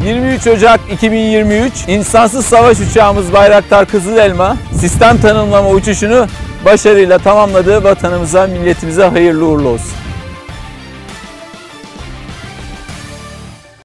23 Ocak 2023 insansız savaş uçağımız Bayraktar Kızılelma sistem tanımlama uçuşunu başarıyla tamamladığı vatanımıza, milletimize hayırlı uğurlu olsun.